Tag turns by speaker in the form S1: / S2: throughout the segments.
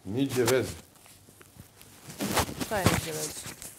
S1: Niđe veze.
S2: Šta je niđe veze?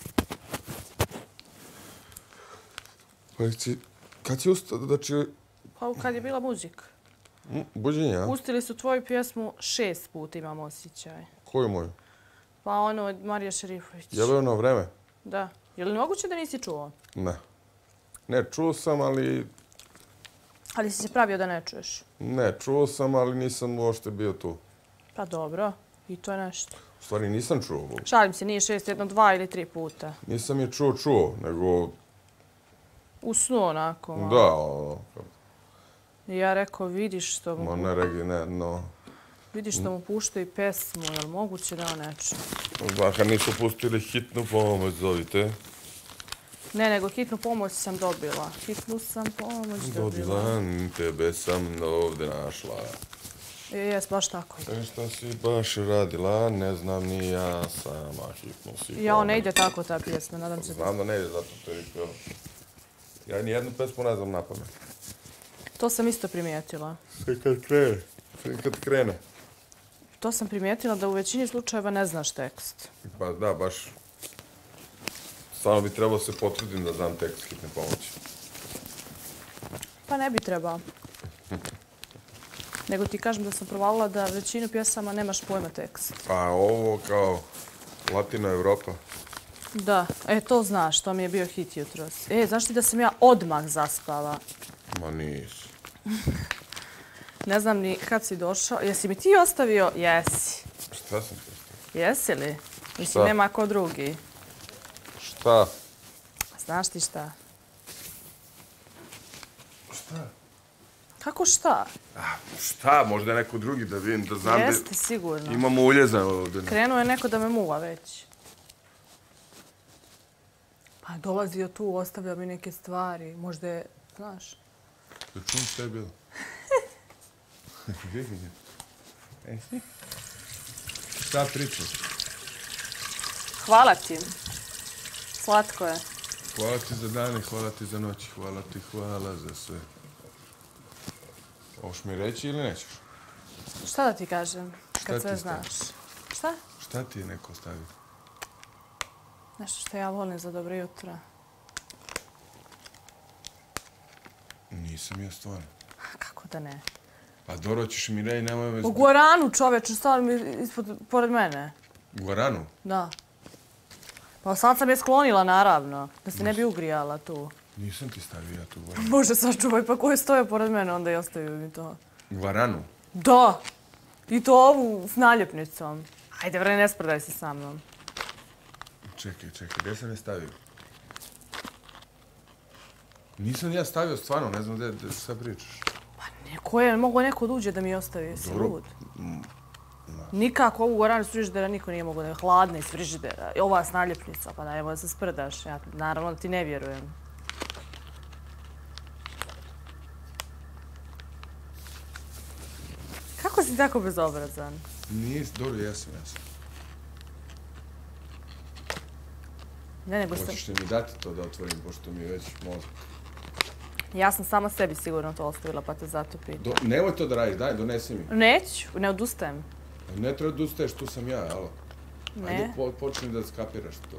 S1: Pa kad si ustao, znači...
S2: Pa kad je bila muzika.
S1: Buđenje, a?
S2: Pustili su tvoju pjesmu 6 puta, imam osjećaj.
S1: Koju moju?
S2: Pa ono od Marija Šerifović.
S1: Je li ono vreme?
S2: Da. Je li moguće da nisi čuo?
S1: Ne. Ne, čuo sam, ali...
S2: Ali si se pravio da ne čuješ.
S1: Ne, čuo sam, ali nisam uopšte bio tu.
S2: Pa dobro. I to je nešto.
S1: U stvari nisam čuo.
S2: Šalim se, nije 6, jedno 2 ili 3 puta.
S1: Nisam je čuo, nego...
S2: U snu onako. Malo.
S1: Da, ono...
S2: I ja rekao, vidiš što mu...
S1: Ma ne regi, ne, no...
S2: Vidiš što mu puštaju pesmu, je li moguće da on ne čuje?
S1: Zaka nisu pustili hitnu pomoć, zovite.
S2: Ne, nego hitnu pomoć sam dobila. Hitnu sam pomoć dobila.
S1: Tebe sam ovdje našla.
S2: Jes, baš tako.
S1: Šta si baš radila, ne znam ni ja sama, hitnu si pomoć.
S2: Ja, on ne ide tako ta pjesma, nadam se.
S1: Znam da ne ide, zato to je rekao. Ja nijednu pesmu ne znam na pamet.
S2: To sam isto primijetila.
S1: Sve kad krene.
S2: To sam primijetila da u većini slučajeva ne znaš tekst.
S1: Pa da, baš. Samo bi trebalo se potrudim da znam tekst hitne pomoći.
S2: Pa ne bi trebao. Nego ti kažem da sam provalila da većinu pjesama nemaš pojma tekst.
S1: A ovo kao Latino Evropa.
S2: Da, to znaš, to mi je bio hit jutros. Znaš ti da sam ja odmah zaspala?
S1: Ma nisi.
S2: Ne znam ni kad si došao. Jesi mi ti ostavio? Jesi.
S1: Šta sam ti ostavio?
S2: Jesi li? Mislim, nema ko drugi.
S1: Šta?
S2: Znaš ti šta?
S1: Šta?
S2: Kako šta?
S1: Šta? Možda je neko drugi da vidim, da znam da...
S2: Jeste, sigurno.
S1: Imamo uljeza ovdje.
S2: Krenuo je neko da me muva već. Pa dolazio tu, ostavljao mi neke stvari. Možda je, znaš...
S1: Da čujem šta je bilo. Šta pričaš?
S2: Hvala ti. Slatko je.
S1: Hvala ti za dane, hvala ti za noći, hvala za sve. Hoćeš mi reći ili nećeš?
S2: Šta da ti kažem, kad sve znaš? Šta?
S1: Šta ti je neko stavio?
S2: Nešto što ja volim za dobro jutro.
S1: Nisam ja stvarno.
S2: Kako da ne?
S1: Pa dobro ćeš mi reći, nemoj me...
S2: U Guaranu, čoveče, stavio mi pored mene.
S1: U Guaranu?
S2: Da. Pa sad sam je sklonila, naravno, da se ne bi ugrijala tu.
S1: Nisam ti stavio ja tu u Guaranu.
S2: Bože, sačuvaj, pa ko je stoje pored mene, onda i ostavio mi to.
S1: U Guaranu?
S2: Da. I to ovu s naljepnicom. Ajde, vre, ne spredaj se sa mnom.
S1: Čekaj, gdje sam je stavio? Nisam ja stavio stvarno, ne znam gdje šta pričaš.
S2: Pa neko je, mogo neko da uđe da mi ostavi, si lud. Nikako ovu Guaranu iz frižidera niko nije mogo da je hladna iz frižidera. Ova s naljepnica, pa da evo da se sprdaš. Ja naravno da ti ne vjerujem. Kako si tako bezobrazan?
S1: Nis, dobro, jesam.
S2: Ne, nego sam...
S1: Hoćeš li mi dati to da otvorim, pošto mi je već mozak?
S2: Ja sam sama sebi sigurno to ostavila, pa te zato pitam.
S1: Nemoj to da radiš, daj, donesi mi.
S2: Neću, ne odustajem.
S1: Ne treba da ustaješ, tu sam ja, alo.
S2: Ne.
S1: Ajde, počni da skapiraš to.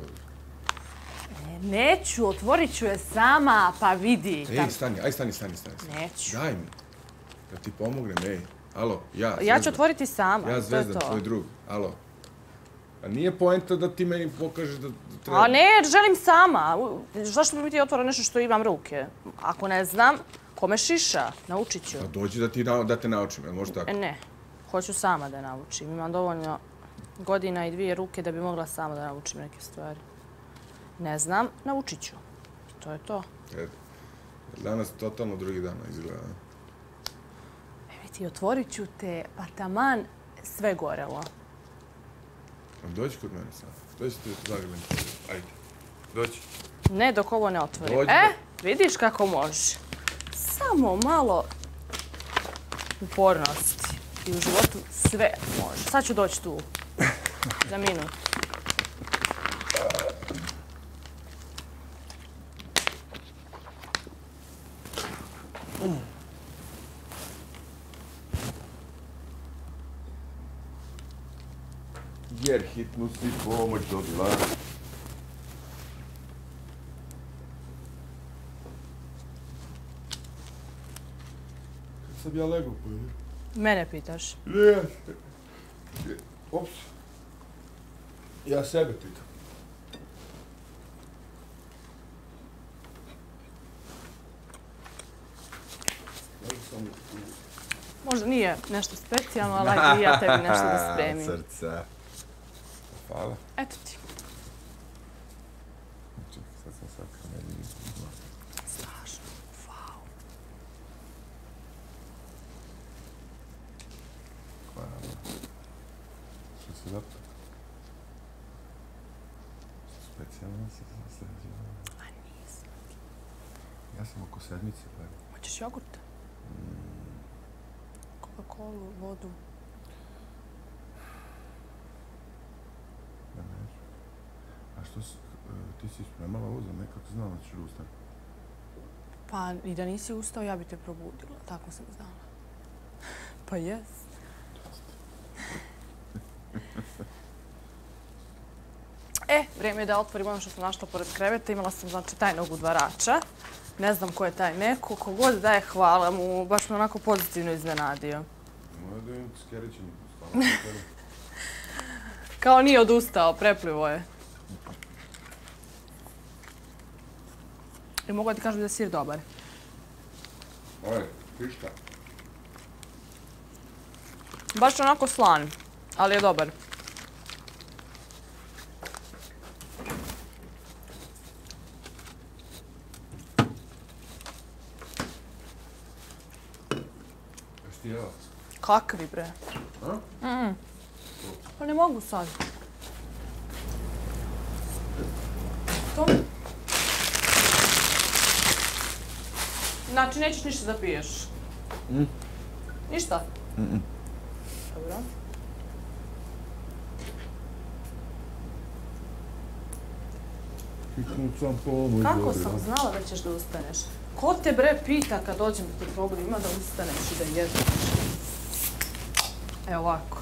S2: Neću, otvorit ću je sama, pa vidi.
S1: Stani.
S2: Neću.
S1: Daj mi. Da ti pomognem, Alo,
S2: Ja ću otvoriti sama,
S1: ja Zvezdan, tvoj drug, alo. A nije poenta da ti meni pokažeš da treba...
S2: A ne, želim sama. Zašto bi mi ti otvora nešto što imam ruke? Ako ne znam, kome šiša, naučit ću.
S1: Pa dođi da te naučim, jel može tako?
S2: Ne, hoću sama da naučim. Imam dovoljno godina i 2 ruke da bi mogla sama da naučim neke stvari. Ne znam, naučit ću. I to je to.
S1: Danas totalno drugi dan izgleda.
S2: Ti otvorit ću te, pa taman sve gorelo.
S1: Dođi kod mene sad. Dođi ti zagledam. Ajde. Dođi.
S2: Ne, dok ovo ne otvorim.
S1: Dođi.
S2: Vidiš kako može. Samo malo upornosti. I u životu sve može. Sad ću doći tu. Za minut.
S1: jer hitnu si pomoć dobila. Kad sam ja legao pa je?
S2: Mene pitaš.
S1: Ne. Ops. Ja sebe pitam.
S2: Možda nije nešto specijalno, ali ajde i ja tebi nešto da spremim.
S1: Srca. Hvala.
S2: Eto ti.
S1: Čekaj, sad sam sad kamerni.
S2: Strašno. Wow.
S1: Hvala. Što se zapra? Specijalno se sređeno.
S2: A nisam.
S1: Ja sam oko sedmice gledao.
S2: Hoćeš jogurt? Coca-Colu, vodu.
S1: Ja neću. A što ti si spremala ovo za me, kako znala da ćeš da ustane?
S2: Pa i da nisi ustao, ja bi te probudila. Tako sam znala. Pa jes. Vrijeme je da otvorim ono što sam našla pored kreveta. Imala sam, znači, tajnog udvarača. Ne znam ko je taj neko. Kogod daje hvala mu, baš me onako pozitivno iznenadio.
S1: Moja da im skerićem stalo.
S2: Kao nije odustao, preplivo je. I mogu ti kažem da je sir dobar.
S1: Oj, pišta.
S2: Baš onako slan, ali je dobar.
S1: Jesi ti jela?
S2: Kakvi bre?
S1: A?
S2: Pa ne mogu sad. To... Znači, nećeš ništa da piješ? Ništa? Dobro.
S1: Hitnu sam pomoć.
S2: Kako sam znala da ćeš da ustaneš? Ko te bre pita kad dođem da te probudim, ima da ustaneš i da jedeš? Evo ovako.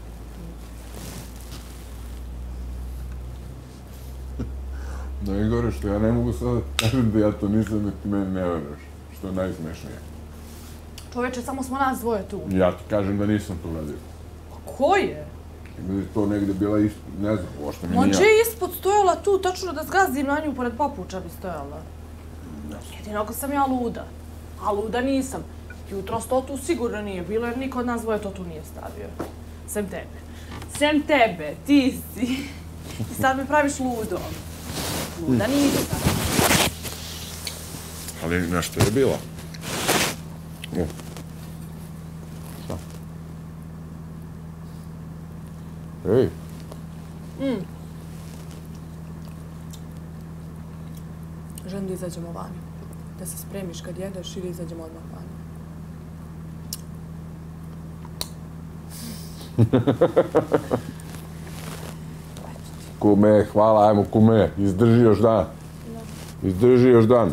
S1: Najgore što ja ne mogu sad kažem da ja to nisam, da ti meni ne veruješ. Što je najsmešnije.
S2: Čoveče, samo smo nas dvoje tu.
S1: Ja ti kažem da nisam to uradio.
S2: Pa ko je?
S1: Da je to negde bila isto, ne znam, uopšte mi nije.
S2: Mađe je ispod stojala tu, tačno da zgazim na nju, pored papuča bi stojala. Jedino ako sam ja luda. A luda nisam. Jutros to tu sigurno nije bilo, jer niko od nas dvoje to tu nije stavio. Sem tebe. Sem tebe, ti si. I sad me praviš ludom. Luda nisam.
S1: Ali nešto je bila. Šta? Ej.
S2: Želim da izađemo vani. Da se spremiš kad jedeš i da izađemo odmah vani.
S1: Kume, hvala, ajmo kume, izdrži još dan. Izdrži još dan.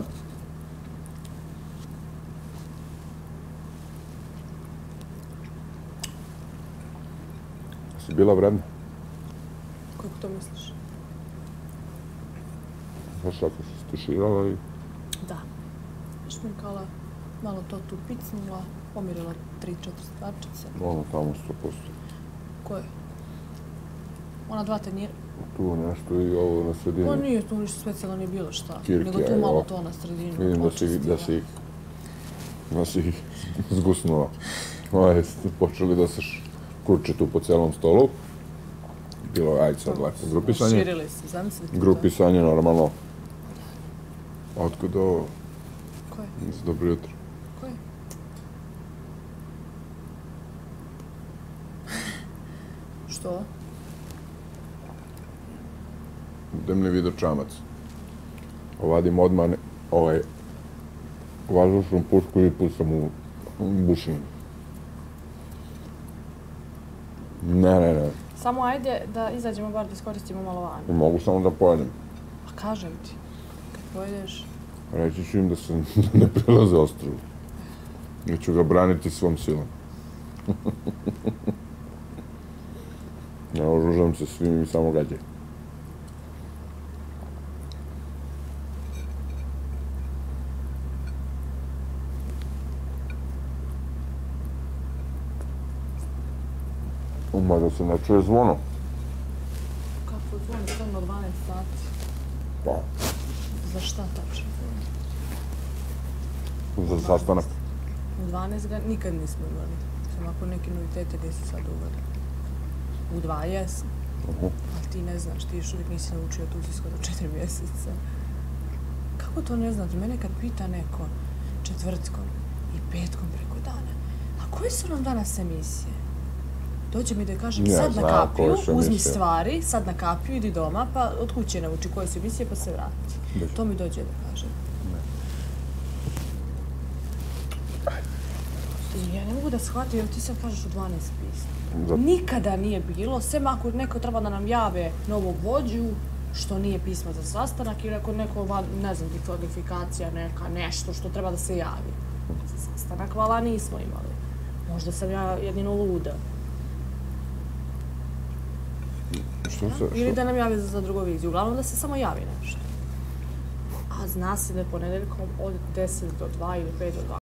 S1: Si bila vredna?
S2: Kako to misliš?
S1: Znaš ako si stuširala i...
S2: Da. Šminkala, malo to tu picnula, pomirila 3-4 stvarčice.
S1: Ono tamo 100%.
S2: Koje? Ona 2 tanjira.
S1: Tu nešto i ovo na sredini.
S2: Pa nije tu ništa specijalno, nije bilo šta.
S1: Kirke,
S2: Nego tu malo to na sredinu.
S1: Vidim da si ih zgusnula. Ste počeli da se kurče tu po celom stolu. Bilo je, ajde sad lako, grupisanje.
S2: Širili se, zamislite to.
S1: Grupisanje, normalno. Otkud ovo?
S2: Koje?
S1: Dobro jutro.
S2: Koje? Što?
S1: Idem li vidio čamac. Ovadim odmah vazdušnu pušku i pucam u bušinu. Ne.
S2: Samo ajde da izađemo bar da iskoristimo malo vani.
S1: Mogu samo da pojedem.
S2: A kažem ti, kad pojedeš...
S1: Reći ću im da se ne prilaze ostrvu. Ja ću ga braniti svom silom. Ne oružam se svim i samo gađaj. Mada se ne čuje zvono.
S2: Kako zvono? Samo 12 sati.
S1: Pa,
S2: Za šta tačno?
S1: za sastanak.
S2: U 12 ga nikad nismo imali. Samo ako neki novitete nisu sad uveli. U 2 jesam. Ali ti ne znaš, ti još uvijek nisi naučio, tu si skoro 4 mjeseca. Kako to ne znate? Mene kad pita neko četvrtkom i petkom preko dana, a koje su nam danas emisije? Dođe mi da kažem,
S1: Ja
S2: sad na
S1: znam
S2: kapiju,
S1: koje su
S2: uzmi
S1: emisije.
S2: stvari, sad na kapiju, idi doma, pa od kuće nauči koje su emisije, pa se vrati. To mi dođe da kaže. I ja ne mogu da shvatim, jer ti sad kažeš u 12 pisma. Nikada nije bilo, sem ako neko treba da nam jave novog vođu, što nije pismo za sastanak, ili ako neko, ne znam, kvalifikacija neka, nešto što treba da se javi. Za sastanak, vala, nismo imali. Možda sam ja jedino luda. Ili da nam jave za drugu viziju. Uglavnom da se samo javi nešto. A zna se da je ponedeljkom od 10 do 2 ili 5 do 2.